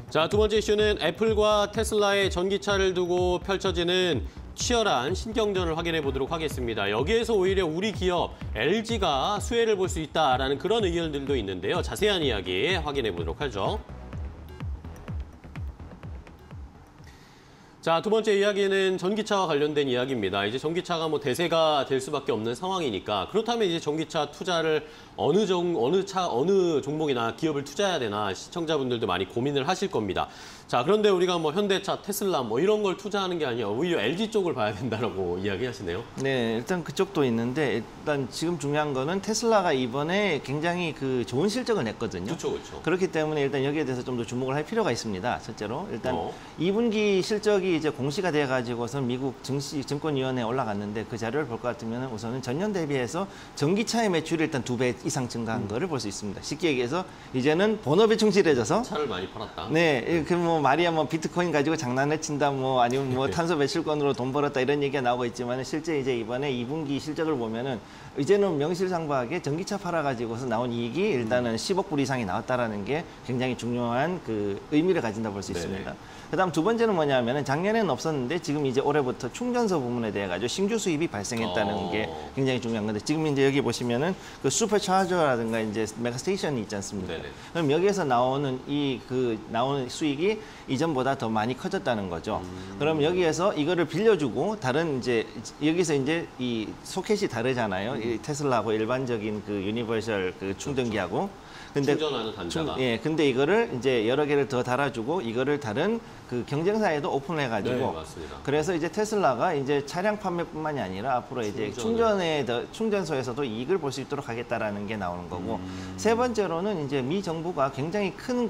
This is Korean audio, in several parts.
자, 두 번째 이슈는 애플과 테슬라의 전기차를 두고 펼쳐지는 치열한 신경전을 확인해 보도록 하겠습니다. 여기에서 오히려 우리 기업 LG가 수혜를 볼 수 있다라는 그런 의견들도 있는데요. 자세한 이야기 확인해 보도록 하죠. 자, 두 번째 이야기는 전기차와 관련된 이야기입니다. 이제 전기차가 뭐 대세가 될 수밖에 없는 상황이니까 그렇다면 이제 전기차 투자를 어느 종목이나 기업을 투자해야 되나 시청자분들도 많이 고민을 하실 겁니다. 자, 그런데 우리가 뭐 현대차, 테슬라 뭐 이런 걸 투자하는 게 아니라 오히려 LG 쪽을 봐야 된다라고 이야기하시네요. 네, 일단 그쪽도 있는데 일단 지금 중요한 거는 테슬라가 이번에 굉장히 좋은 실적을 냈거든요. 그렇죠, 그렇죠. 그렇기 때문에 일단 여기에 대해서 좀 더 주목을 할 필요가 있습니다. 첫째로 일단 2분기 실적이 이제 공시가 돼 가지고서 미국 증권위원회에 올라갔는데 그 자료를 볼 것 같으면 우선은 전년 대비해서 전기차의 매출이 일단 2배 이상 증가한 거를 볼 수 있습니다. 쉽게 얘기해서 이제는 본업에 충실해져서 차를 많이 팔았다. 네, 그 뭐 말이야 뭐 비트코인 가지고 장난을 친다 뭐 아니면 뭐 탄소 배출권으로 돈 벌었다 이런 얘기가 나오고 있지만 실제 이제 이번에 2분기 실적을 보면은 이제는 명실상부하게 전기차 팔아가지고서 나온 이익이 일단은 10억 불 이상이 나왔다라는 게 굉장히 중요한 의미를 가진다 볼 수 있습니다. 그다음 두 번째는 뭐냐면은 작년에는 없었는데 지금 이제 올해부터 충전소 부문에 대해 가지고 신규 수입이 발생했다는 게 굉장히 중요한 건데 지금 이제 여기 보시면은 슈퍼차저라든가 이제 메가스테이션이 있지 않습니까? 네네. 그럼 여기에서 나오는 나오는 수익이 이전보다 더 많이 커졌다는 거죠. 그럼 여기에서 이거를 빌려주고 다른 이제 여기서 이제 이 소켓이 다르잖아요. 이 테슬라하고 일반적인 유니버셜 충전기하고. 근데 충전하는 단자가. 근데 이거를 이제 여러 개를 더 달아주고 이거를 다른 경쟁사에도 오픈해가지고. 네, 맞습니다. 그래서 이제 테슬라가 이제 차량 판매뿐만이 아니라 앞으로 이제 충전소에서도 이익을 볼 수 있도록 하겠다라는 게 나오는 거고. 세 번째로는 이제 미 정부가 굉장히 큰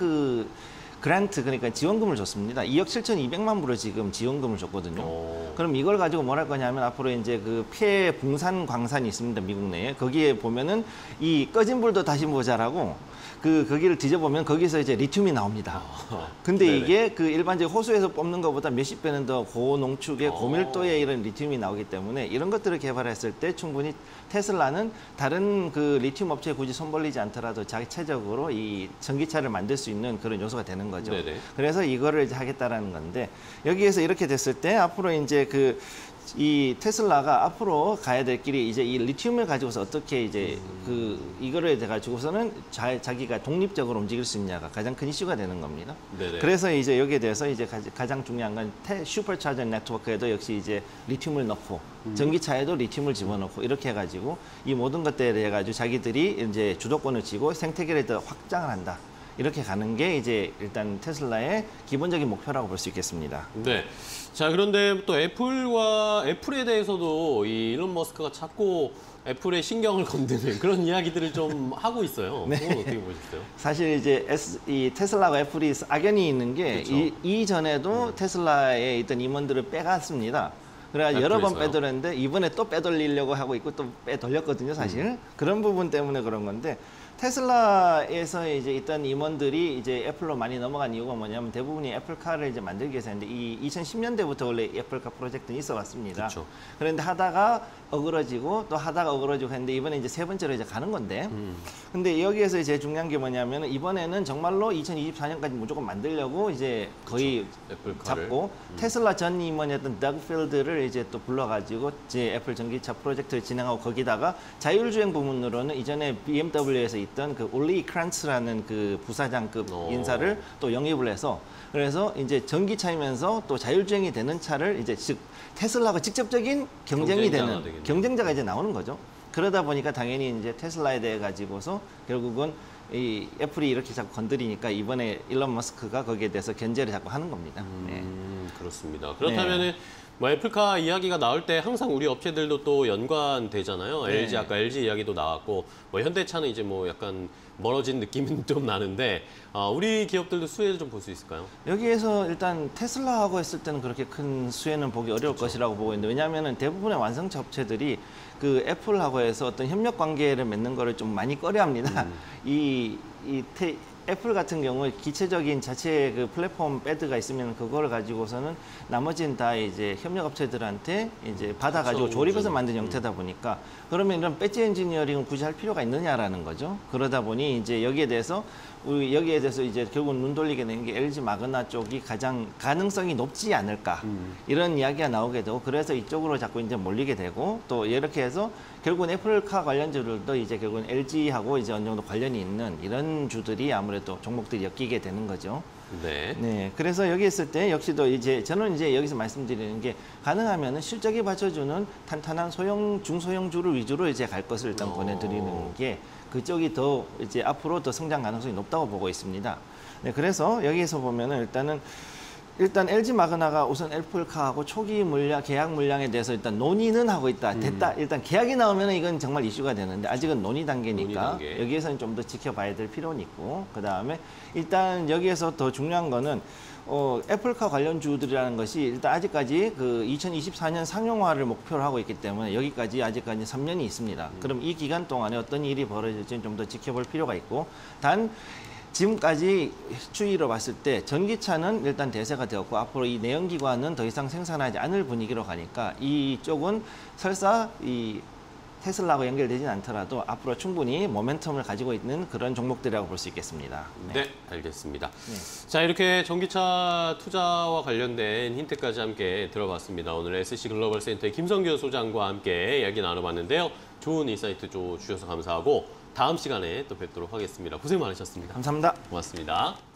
그란트, 그러니까 지원금을 줬습니다. 2억 7,200만 불을 지금 지원금을 줬거든요. 그럼 이걸 가지고 뭘 할 거냐면 앞으로 이제 폐 붕산 광산이 있습니다. 미국 내에. 거기에 보면은 이 꺼진 불도 다시 모자라고 거기를 뒤져보면 거기서 이제 리튬이 나옵니다. 근데 이게 일반적 호수에서 뽑는 것보다 몇십 배는 더 고농축의 고밀도의 이런 리튬이 나오기 때문에 이런 것들을 개발했을 때 충분히 테슬라는 다른 리튬 업체에 굳이 손 벌리지 않더라도 자체적으로 이 전기차를 만들 수 있는 그런 요소가 되는 거죠. 네네. 그래서 이거를 이제 하겠다라는 건데 여기에서 이렇게 됐을 때 앞으로 이제 이 테슬라가 앞으로 가야 될 길이 이제 이 리튬을 가지고서 어떻게 이제 이거를 가지고서는 자기가 독립적으로 움직일 수 있냐가 가장 큰 이슈가 되는 겁니다. 네네. 그래서 이제 여기에 대해서 이제 가장 중요한 건 슈퍼차저 네트워크에도 역시 이제 리튬을 넣고 전기차에도 리튬을 집어넣고 이렇게 해가지고 이 모든 것들에 대해 가지고 자기들이 이제 주도권을 쥐고 생태계를 더 확장을 한다. 이렇게 가는 게 이제 일단 테슬라의 기본적인 목표라고 볼 수 있겠습니다. 네. 자, 그런데 또 애플에 대해서도 이 일론 머스크가 자꾸 애플의 신경을 건드는 그런 이야기들을 좀 하고 있어요. 네. 그건 어떻게 보셨어요? 사실 이제 이 테슬라와 애플이 악연이 있는 게 이전에도 테슬라에 있던 임원들을 빼갔습니다. 그래서 여러 번 빼돌렸는데 이번에 또 빼돌리려고 하고 있고 또 빼돌렸거든요, 사실. 그런 부분 때문에 그런 건데 테슬라에서 이제 있던 임원들이 이제 애플로 많이 넘어간 이유가 뭐냐면 대부분이 애플카를 이제 만들기 위해서 했는데 이 2010년대부터 원래 애플카 프로젝트는 있어 왔습니다. 그쵸. 그런데 하다가 어그러지고 또 하다가 어그러지고 했는데 이번에 이제 세 번째로 이제 가는 건데 근데 여기에서 제일 중요한 게 뭐냐면 이번에는 정말로 2024년까지 무조건 만들려고 이제 거의 잡고 테슬라 전 임원이었던 덕 필드를 이제 또 불러가지고 이제 애플 전기차 프로젝트를 진행하고 거기다가 자율주행 부문으로는 이전에 BMW에서 있던 올리 크란츠라는 부사장급 인사를 또 영입을 해서 그래서 이제 전기차이면서 또 자율주행이 되는 차를 이제 즉 테슬라가 직접적인 경쟁자가 이제 나오는 거죠. 그러다 보니까 당연히 이제 테슬라에 대해 가지고서 결국은 이 애플이 이렇게 자꾸 건드리니까 이번에 일론 머스크가 거기에 대해서 견제를 자꾸 하는 겁니다. 그렇습니다. 그렇다면은 뭐 애플카 이야기가 나올 때 항상 우리 업체들도 또 연관되잖아요. LG 아까 LG 이야기도 나왔고 뭐 현대차는 이제 뭐 약간 멀어진 느낌은 좀 나는데 우리 기업들도 수혜를 좀 볼 수 있을까요? 여기에서 일단 테슬라하고 했을 때는 그렇게 큰 수혜는 보기 어려울 것이라고 보고 있는데 왜냐하면 대부분의 완성차 업체들이 애플하고 해서 어떤 협력 관계를 맺는 거를 좀 많이 꺼려합니다. 애플 같은 경우 기체적인 자체 그 플랫폼 배드가 있으면 그걸 가지고서는 나머지는 다 이제 협력업체들한테 이제 받아가지고 그렇죠. 조립해서 만든 형태다 보니까 그러면 이런 배지 엔지니어링을 굳이 할 필요가 있느냐라는 거죠. 그러다 보니 이제 여기에 대해서 이제 결국 눈 돌리게 된 게 LG 마그나 쪽이 가장 가능성이 높지 않을까 이런 이야기가 나오게 되고 그래서 이쪽으로 자꾸 이제 몰리게 되고 또 이렇게 해서 결국은 애플카 관련주들도 이제 결국은 LG하고 이제 어느 정도 관련이 있는 이런 주들이 아무래도 종목들이 엮이게 되는 거죠. 네. 네, 그래서 여기 있을 때 역시도 이제 저는 이제 여기서 말씀드리는 게 가능하면은 실적이 받쳐주는 탄탄한 중소형주를 위주로 이제 갈 것을 일단 보내드리는 게 그쪽이 더 이제 앞으로 더 성장 가능성이 높다고 보고 있습니다. 네, 그래서 여기에서 보면은 일단 LG 마그나가 우선 애플카하고 초기 계약 물량에 대해서 일단 논의는 하고 있다. 됐다. 일단 계약이 나오면 이건 정말 이슈가 되는데 아직은 논의 단계니까 논의 단계. 여기에서는 좀 더 지켜봐야 될 필요는 있고 그다음에 일단 여기에서 더 중요한 거는 애플카 관련주들이라는 것이 일단 아직까지 그 2024년 상용화를 목표로 하고 있기 때문에 여기까지 아직까지 3년이 있습니다. 그럼 이 기간 동안에 어떤 일이 벌어질지는 좀 더 지켜볼 필요가 있고 단 지금까지 추이로 봤을 때 전기차는 일단 대세가 되었고 앞으로 이 내연기관은 더 이상 생산하지 않을 분위기로 가니까 이쪽은 설사 이 테슬라하고 연결되진 않더라도 앞으로 충분히 모멘텀을 가지고 있는 그런 종목들이라고 볼 수 있겠습니다. 네, 알겠습니다. 네. 자, 이렇게 전기차 투자와 관련된 힌트까지 함께 들어봤습니다. 오늘 SC 글로벌 센터의 김성규 소장과 함께 이야기 나눠봤는데요. 좋은 인사이트 주셔서 감사하고 다음 시간에 또 뵙도록 하겠습니다. 고생 많으셨습니다. 감사합니다. 고맙습니다.